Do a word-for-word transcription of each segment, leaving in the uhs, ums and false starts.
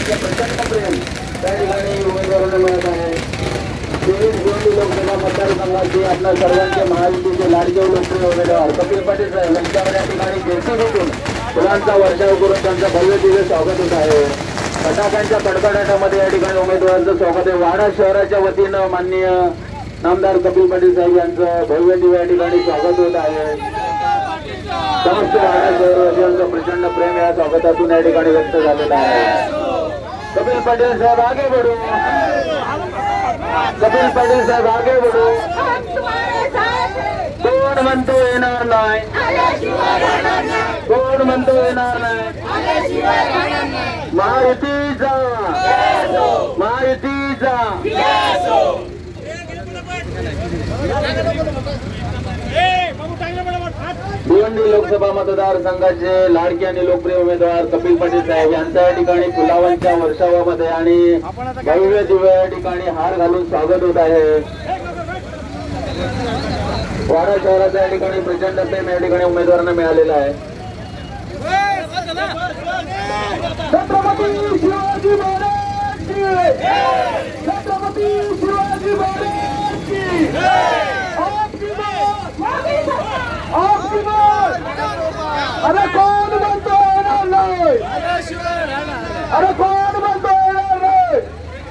सर्वांचे प्रचंड प्रेम त्या ठिकाणी उमेदवारांना मिळत आहे। तेवीस भिवंडी लोकसभा मतदारसंघाची आपल्या सर्वांचे महायुतीचे लाडके लोकप्रिय उमेदवार कपिल पाटील साहेब यांच्यावर या ठिकाणी जेसीबीतून फुलांचा वर्षाव करून त्यांचं भव्य दिव्य स्वागत होत आहे। फटाक्यांच्या कडकडाटामध्ये या ठिकाणी उमेदवारांचं स्वागत आहे। वाडा शहराच्या वतीनं माननीय नामदार कपिल पाटील साहेब यांचं भव्य दिव्य या ठिकाणी स्वागत होत आहे। समस्त वाडा शहरवासियांचं प्रचंड प्रेम या स्वागतातून या ठिकाणी व्यक्त झालेलं आहे। कपिल पाटील साहेब आगे बढ़ो, कपिल पाटील साहेब आगे बढ़ो। कोण म्हणतो येणार नाही, कोण म्हणतो येणार नाही, महायुतीचा महायुतीचा भिवंडी लोकसभा मतदारसंघाचे लाडके आणि लोकप्रिय उमेदवार कपिल पाटील साहेब यांच्या या ठिकाणी फुलावांच्या वर्षावामध्ये आणि भव्य दिव्य या ठिकाणी हार घालून स्वागत होत आहे। वाडा शहराच्या या ठिकाणी प्रचंड प्रेम या ठिकाणी उमेदवारांना मिळालेला आहे। छत्रपती शिवाजी महाराज की जय, छत्रपती शिवाजी महाराज की जय। आपकी बात, आपकी बात, अरे कौन म्हणतो येणार नाही, अरे कौन म्हणतो येणार नाही।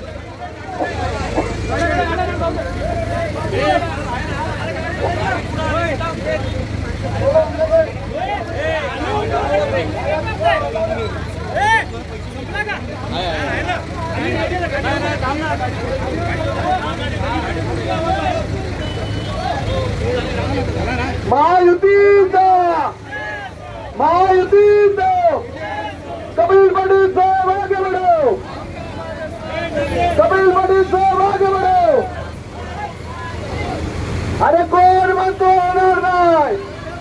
महायुतीचा महायुतीचा कपिल पाटील साहेब आगे बढ़ो, कपिल पाटील साहेब आगे बढ़ो। अरे कोण म्हणतो येणार नाही,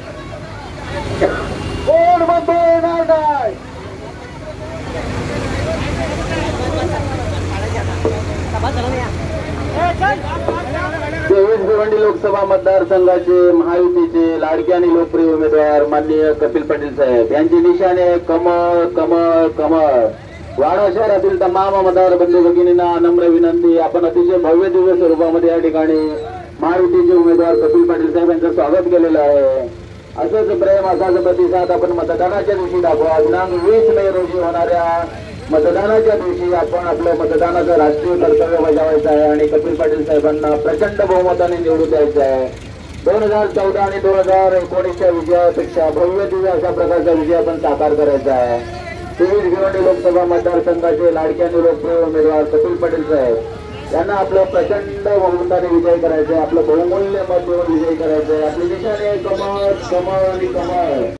कोण म्हणतो येणार नाही। तेवीस भिवंडी लोकसभा मतदारसंघाचे महायुतीचे लाडके आणि लोकप्रिय उमेदवार माननीय कपिल पाटील साहेब यांची निशाणे कमळ कमळ कमळ। वाडा शहरातील तमाम मतदार बंधू भगिनींना नम्र विनंती, आपण अतिशय भव्य दिव्य स्वरूपामध्ये या ठिकाणी महायुतीचे उमेदवार कपिल पाटील साहेब यांचं स्वागत केलेलं आहे। असंच प्रेम असाच प्रतिसाद आपण मतदानाच्या दिवशी दाखवा। दिनांक वीस मे रोजी होणाऱ्या मतदानाच्या दिवशी आपण आपलं मतदानाचं राष्ट्रीय कर्तव्य बजावायचं आहे आणि कपिल पाटील साहेबांना प्रचंड बहुमताने निवडून द्यायचं आहे। दोन हजार चौदा आणि दोन हजार एकोणीसच्या विजयापेक्षा भव्य दिव्य अशा प्रकारचा विजय आपण साकार करायचा आहे। तेवीस भिवंडी लोकसभा मतदारसंघाचे लाडके आणि लोकप्रिय उमेदवार कपिल पाटील साहेब यांना आपलं प्रचंड बहुमताने विजय करायचं आहे, आपलं बहुमूल्य मत देऊन विजय करायचं आहे। आपली निशाणे कमळ कमळ आणि कमळ।